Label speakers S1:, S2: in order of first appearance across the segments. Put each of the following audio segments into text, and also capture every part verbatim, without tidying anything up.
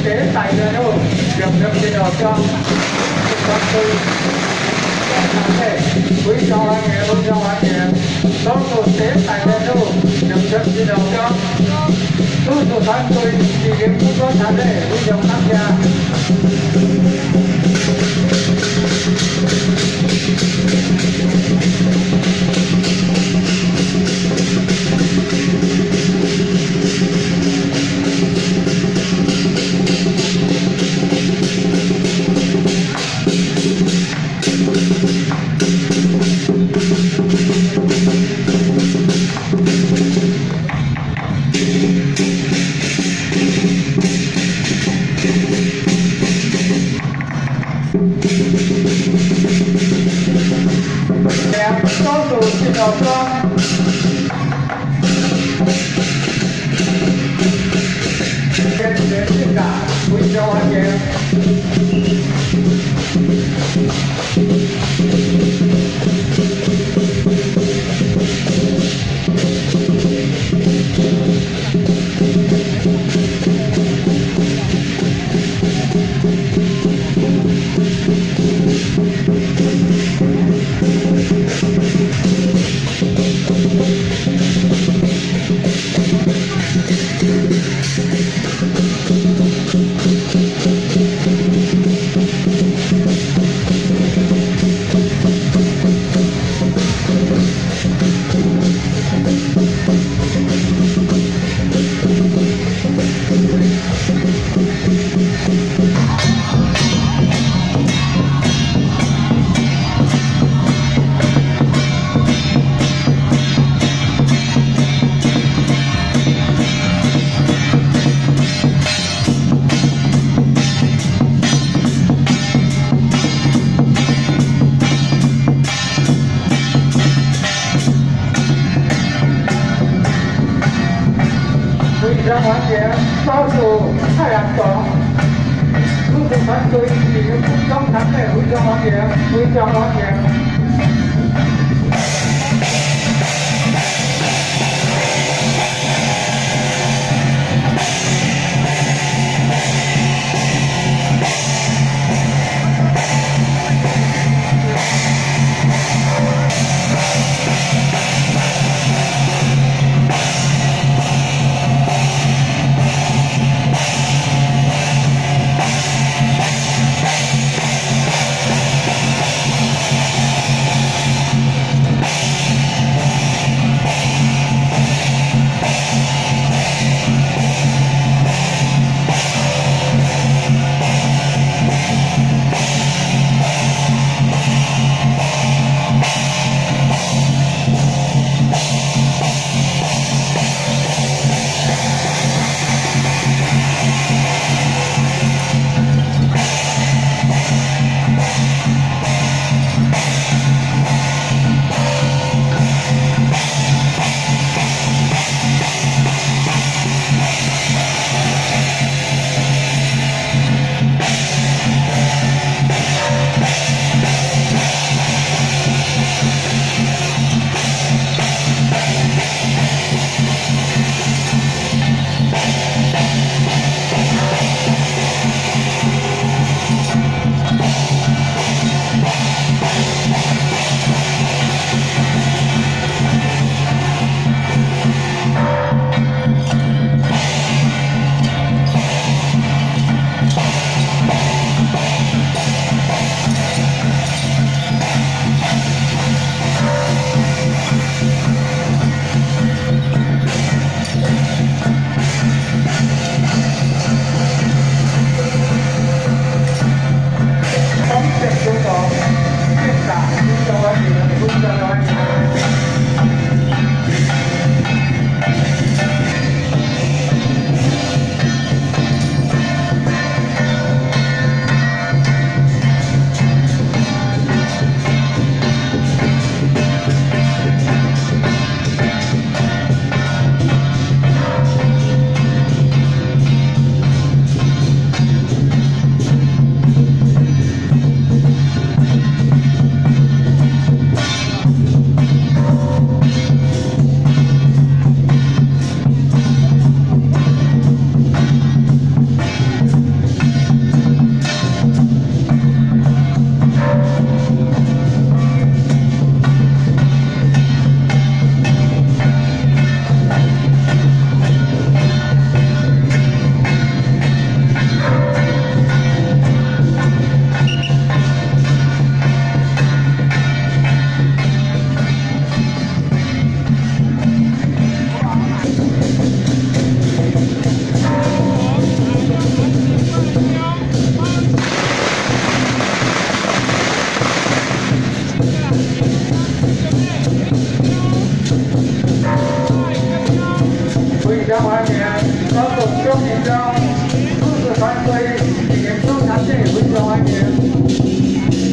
S1: tế tại nơi đâu được được chế độ cho con tôi thể quý cho anh em quý cho anh em tốt tổ tế tại nơi đâu được được chế độ cho tôi tổ thân tôi chỉ điểm cũng có thể để quý cho tham gia tốt tổ chế độ cho đến đến tất cả quý cho anh em让完全招数太阳光，路途团队已经不中谈的回转完全，回转完全。 班队严重残废，非常欢迎。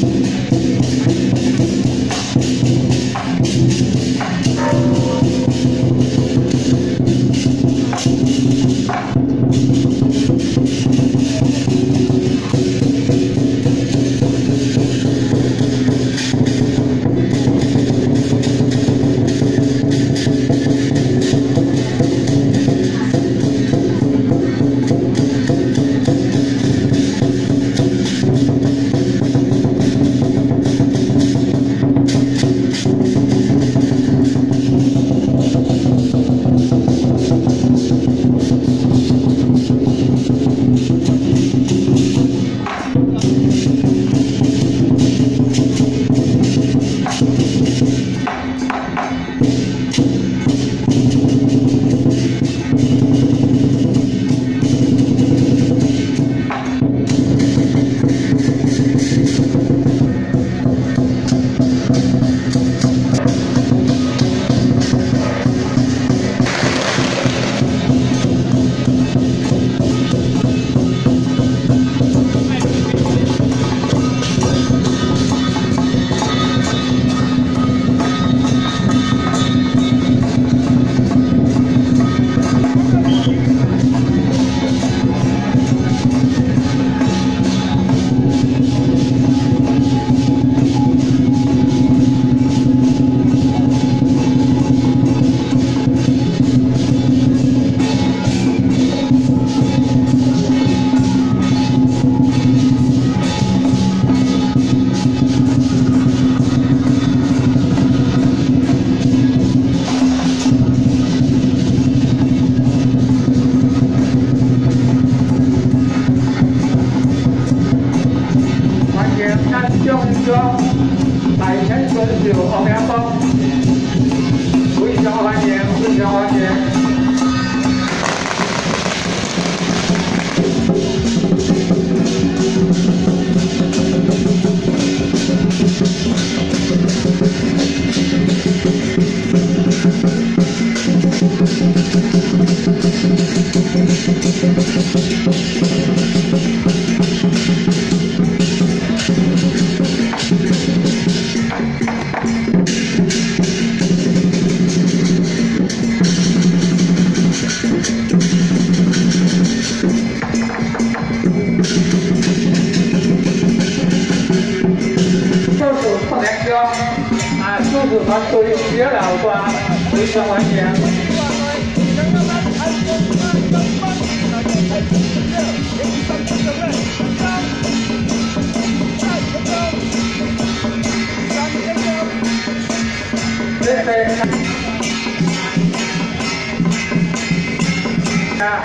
S1: 团队接老瓜，非常欢迎。这边啊。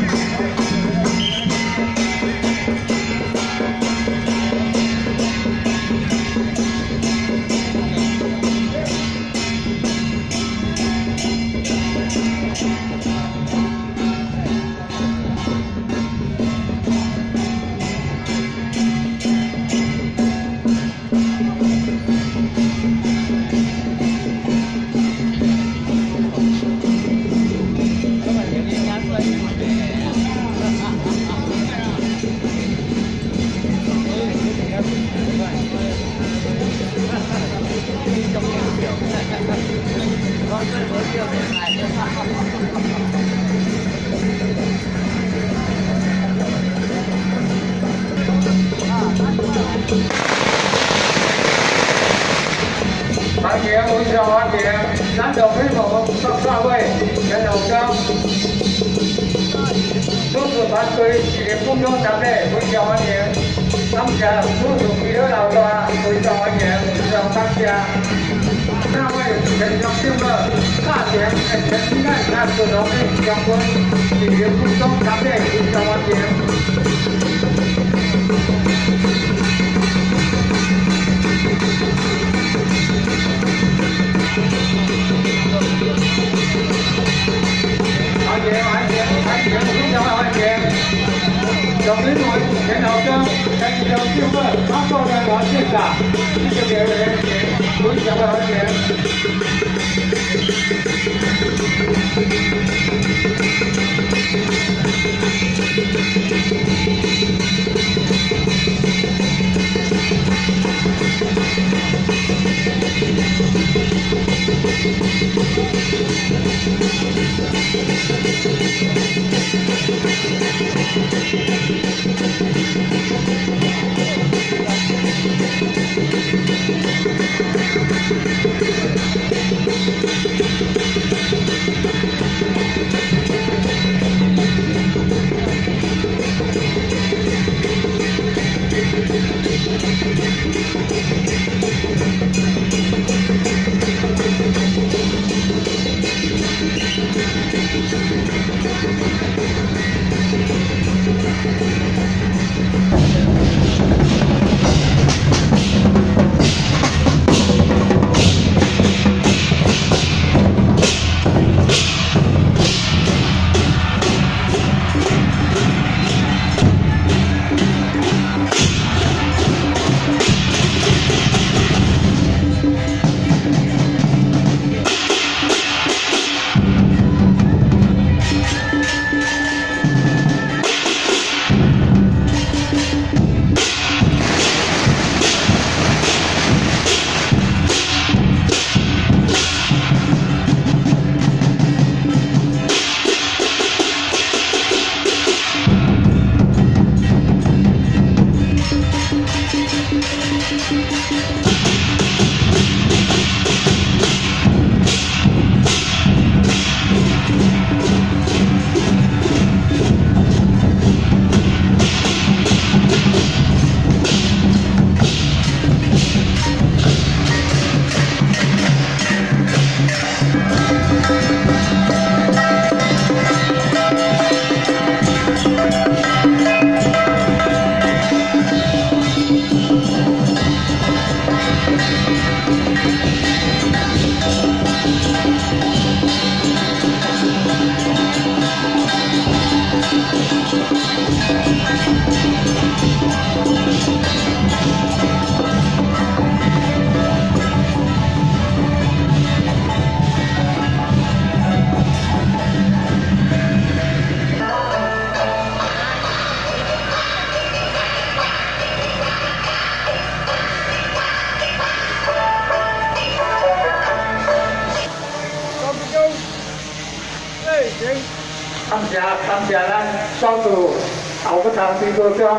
S1: 欢迎，非常欢迎，南投飞虎各大位人头高，叔叔团队一个共同参与，非常欢迎。感谢叔叔皮尔老大，非常欢迎，非常感谢。那位全场敬乐，大田全期待那各同的将军一个共同参与，非常欢迎。 欢迎欢迎欢迎，非常欢迎！小朋友们，田老哥，全场敬乐，马上来玩这个，谢谢各位，非常欢迎。 感谢感谢咱少主后不长水果庄。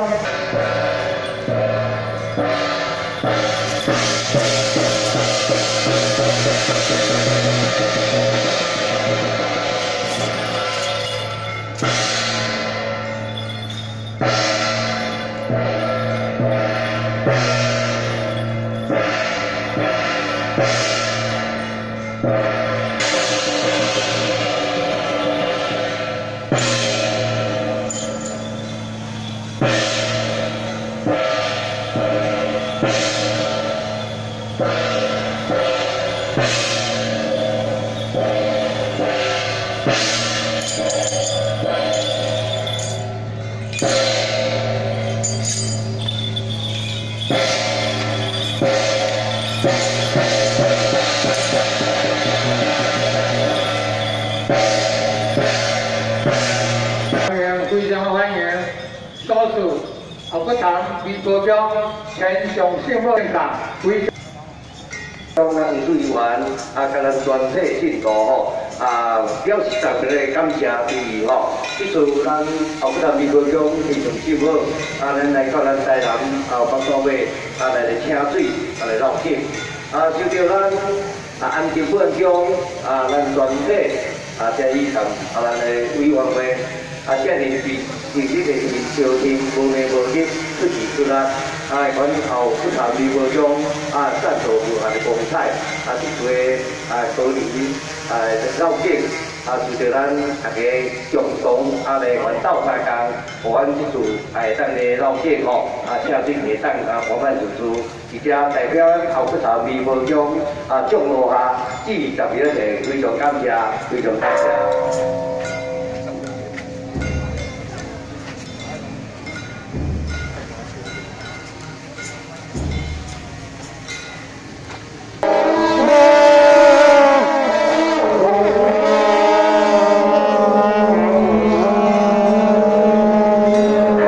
S1: 非常欢迎高手后不堂李国标前上圣母现场，非常咱队员啊，甲咱全体进度吼啊，表示特别的感谢之意吼。这次咱后不堂李国标非常辛苦啊，咱来到咱台南啊帮单位啊来来请水啊来绕境啊，受到咱啊安定本乡啊咱全体啊这以上啊咱的委员会。 啊，这里是是这个是朝廷无名无息出奇出力，啊，阮后不谈李国忠啊，赞助有限的光彩，啊，这回啊多年啊绕境啊，受到咱大家共同啊来环岛开工，互阮这次哎当个绕境吼，啊，请水会当啊完满入住，而且代表咱后不谈李国忠啊，众落下致特别的非常感谢，非常感谢。
S2: 好，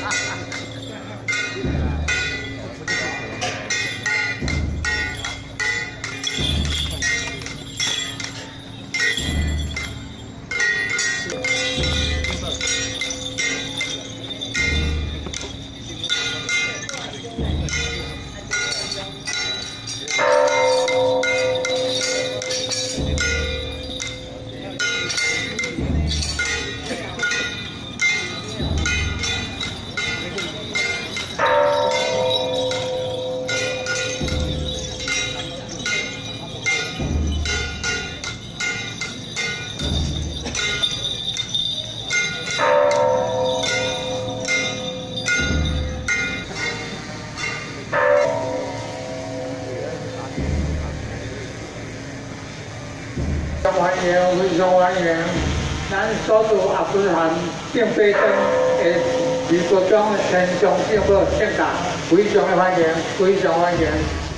S1: 欢迎，非常欢迎。咱所有阿孙含敬拜灯的美国中的天上圣母圣诞，非常的欢迎，非常欢迎。